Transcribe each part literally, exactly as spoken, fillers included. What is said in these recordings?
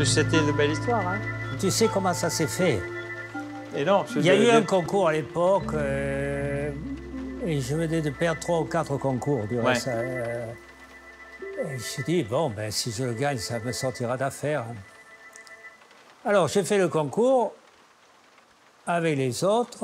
c'était une belle histoire. Hein. Tu sais comment ça s'est fait? Et non, il y a eu un concours à l'époque, euh, et je venais de perdre trois ou quatre concours. Du reste, ouais. euh, et je me suis dit, bon, ben, si je le gagne, ça me sortira d'affaire. Alors, j'ai fait le concours avec les autres,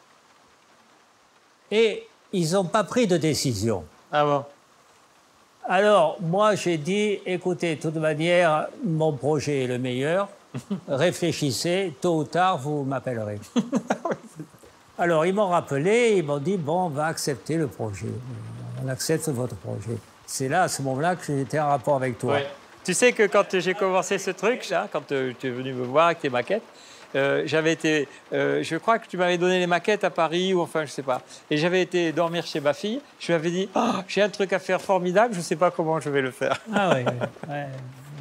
et ils n'ont pas pris de décision. Ah bon? Alors, moi, j'ai dit, écoutez, de toute manière, mon projet est le meilleur. Réfléchissez, tôt ou tard, vous m'appellerez. Alors, ils m'ont rappelé, ils m'ont dit, bon, on va accepter le projet. On accepte votre projet. C'est là, à ce moment-là, que j'étais en rapport avec toi. Ouais. Tu sais que quand j'ai commencé ce truc, là, quand euh, tu es venu me voir avec tes maquettes, euh, j'avais été... Euh, je crois que tu m'avais donné les maquettes à Paris, ou enfin, je sais pas. Et j'avais été dormir chez ma fille. Je lui avais dit, oh, j'ai un truc à faire formidable, je ne sais pas comment je vais le faire. Ah oui, oui. Ouais.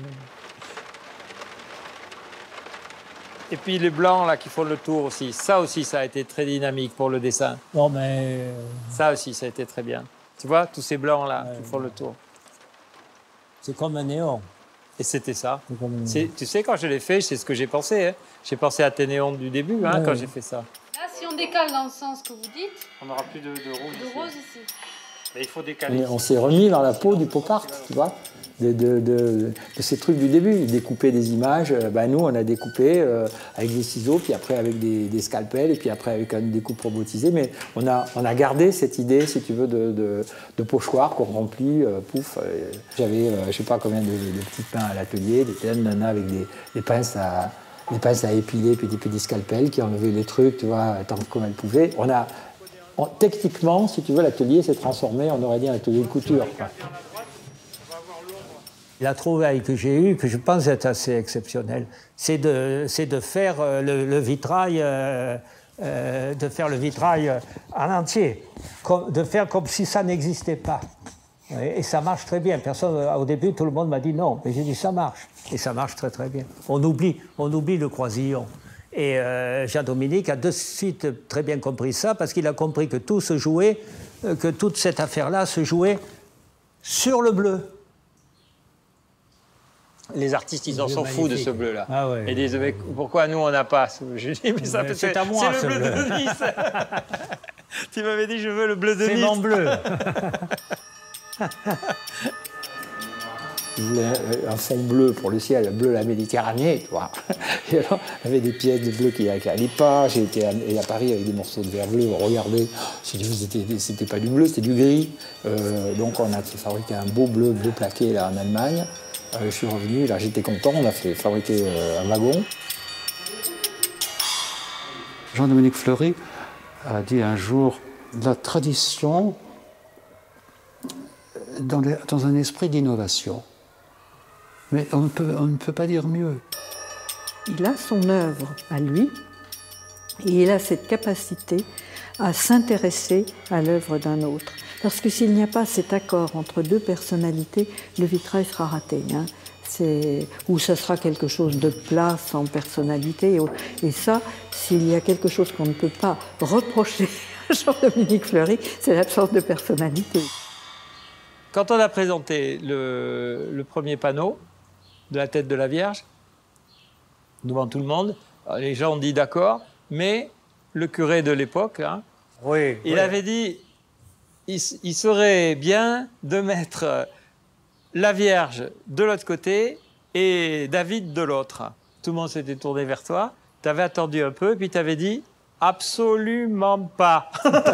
Et puis les blancs, là, qui font le tour aussi. Ça aussi, ça a été très dynamique pour le dessin. Bon, mais... Ça aussi, ça a été très bien. Tu vois, tous ces blancs-là ouais, qui font le tour. C'est comme un néon. Et c'était ça. Comme... Tu sais, quand je l'ai fait, c'est ce que j'ai pensé. Hein. J'ai pensé à tes néons du début, hein, ouais. quand j'ai fait ça. Là, si on décale dans le sens que vous dites... On n'aura plus de, de rose de ici. rose ici. Et il faut décaler. On, on s'est remis dans la peau du pop art, tu vois, de, de, de, de ces trucs du début. Découper des images, ben nous, on a découpé euh, avec des ciseaux, puis après avec des, des scalpels, et puis après avec une découpe robotisée. Mais on a, on a gardé cette idée, si tu veux, de, de, de pochoir qu'on remplit, euh, pouf. Euh, J'avais, euh, je sais pas combien de, de petits pains à l'atelier, des tas de nanas avec des, des pinces à... des pinces à épiler, puis des petits scalpels qui enlevaient les trucs, tu vois, tant comme elles pouvaient. On a, on, techniquement, si tu veux, l'atelier s'est transformé, on aurait dit un atelier de couture, quoi. La trouvaille que j'ai eue, que je pense être assez exceptionnelle, c'est de, c'est de faire le, le vitrail, euh, euh, de faire le vitrail en entier, comme, de faire comme si ça n'existait pas. Et ça marche très bien. Personne, au début, tout le monde m'a dit non, mais j'ai dit ça marche. Et ça marche très très bien. On oublie, on oublie le croisillon. Et euh, Jean-Dominique a de suite très bien compris ça, parce qu'il a compris que tout se jouait, que toute cette affaire-là se jouait sur le bleu. Les artistes, ils en sont fous de ce bleu-là. Ah ouais. Ils disent, mais pourquoi nous, on n'a pas ce bleu? Je dis, mais ça, c'est à moi, c'est le bleu, bleu de Nice. Tu m'avais dit, je veux le bleu de Nice. C'est mon bleu. Je voulais un fond bleu pour le ciel, bleu la Méditerranée, tu vois. Et alors, il y avait des pièces de bleu qui n'allaient pas. J'ai été à, à Paris avec des morceaux de verre bleu. Regardez, c'était pas du bleu, c'était du gris. Euh, donc on a fait fabriquer un beau bleu, bleu plaqué là en Allemagne. Euh, je suis revenu, là j'étais content, on a fait fabriquer euh, un wagon. Jean-Dominique Fleury a dit un jour, la tradition dans, les, dans un esprit d'innovation. Mais on ne, peut, on ne peut pas dire mieux. Il a son œuvre à lui, et il a cette capacité à s'intéresser à l'œuvre d'un autre. Parce que s'il n'y a pas cet accord entre deux personnalités, le vitrail sera raté. Hein. Ou ça sera quelque chose de plat, sans personnalité. Et ça, s'il y a quelque chose qu'on ne peut pas reprocher à Jean-Dominique Fleury, c'est l'absence de personnalité. Quand on a présenté le, le premier panneau de la tête de la Vierge, devant tout le monde, les gens ont dit d'accord, mais le curé de l'époque, hein, oui, il oui. avait dit il, il serait bien de mettre la Vierge de l'autre côté et David de l'autre. Tout le monde s'était tourné vers toi, tu avais attendu un peu, puis tu avais dit absolument pas.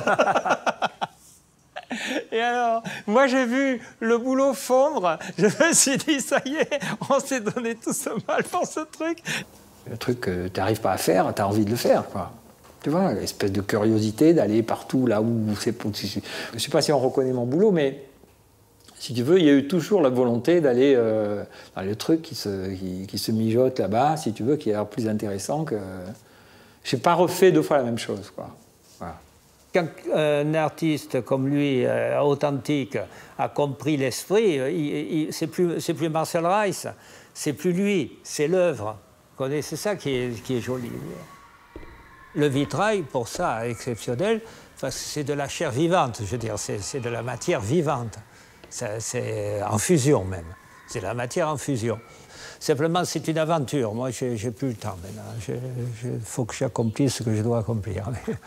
Et alors, moi j'ai vu le boulot fondre, je me suis dit, ça y est, on s'est donné tout ce mal pour ce truc. Le truc que tu n'arrives pas à faire, tu as envie de le faire, quoi. Tu vois, l'espèce de curiosité d'aller partout là où c'est... Je ne sais pas si on reconnaît mon boulot, mais si tu veux, il y a eu toujours la volonté d'aller euh, dans le truc qui se, qui, qui se mijote là-bas, si tu veux, qui a l'air plus intéressant que... Je n'ai pas refait deux fois la même chose, quoi. Voilà. Quand un artiste comme lui, euh, authentique, a compris l'esprit, c'est plus, c'est plus Marcel Rice, c'est plus lui, c'est l'œuvre. C'est ça qui est, qui est joli. Le vitrail, pour ça, exceptionnel, c'est de la chair vivante, je veux dire, c'est de la matière vivante. C'est en fusion même. C'est la matière en fusion. Simplement, c'est une aventure. Moi, j'ai plus le temps maintenant. Il faut que j'accomplisse ce que je dois accomplir.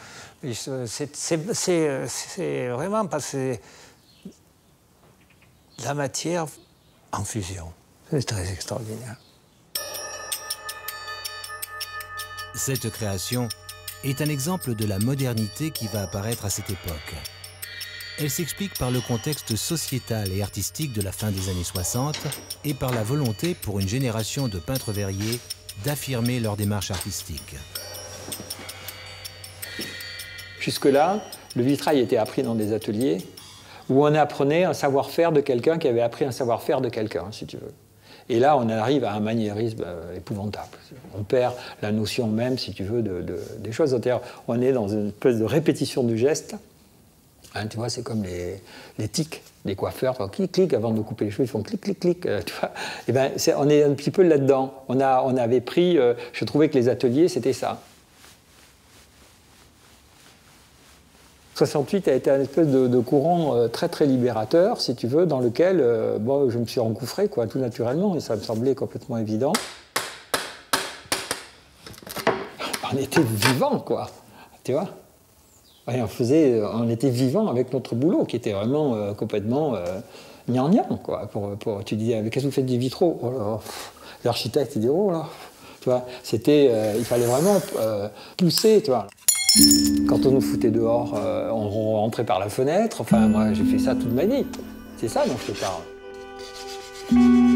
C'est vraiment parce que la matière en fusion. C'est très extraordinaire. Cette création est un exemple de la modernité qui va apparaître à cette époque. Elle s'explique par le contexte sociétal et artistique de la fin des années soixante et par la volonté pour une génération de peintres verriers d'affirmer leur démarche artistique. Jusque-là, le vitrail était appris dans des ateliers où on apprenait un savoir-faire de quelqu'un qui avait appris un savoir-faire de quelqu'un, si tu veux. Et là, on arrive à un maniérisme euh, épouvantable. On perd la notion même, si tu veux, de, de, des choses. C'est-à-dire, on est dans une espèce de répétition du geste. Hein, tu vois, c'est comme les, les tics des coiffeurs. Enfin, clic, clic, avant de couper les cheveux, ils font clic, clic, clic. Euh, tu vois. Et ben, c'est, on est un petit peu là-dedans. On, a, on avait pris... Euh, je trouvais que les ateliers, c'était ça. soixante-huit a été un espèce de, de courant euh, très très libérateur, si tu veux, dans lequel euh, bon, je me suis engouffré, quoi, tout naturellement, et ça me semblait complètement évident. On était vivants, quoi, tu vois. Et on, faisait, on était vivants avec notre boulot, qui était vraiment euh, complètement euh, gnangnan, quoi. Pour, pour, tu disais, qu'est-ce que vous faites des vitraux? Oh là, l'architecte, il dit, oh là, tu vois, c'était, euh, il fallait vraiment euh, pousser, tu vois. Quand on nous foutait dehors, euh, on rentrait par la fenêtre. Enfin, moi, j'ai fait ça toute ma vie. C'est ça dont je te parle.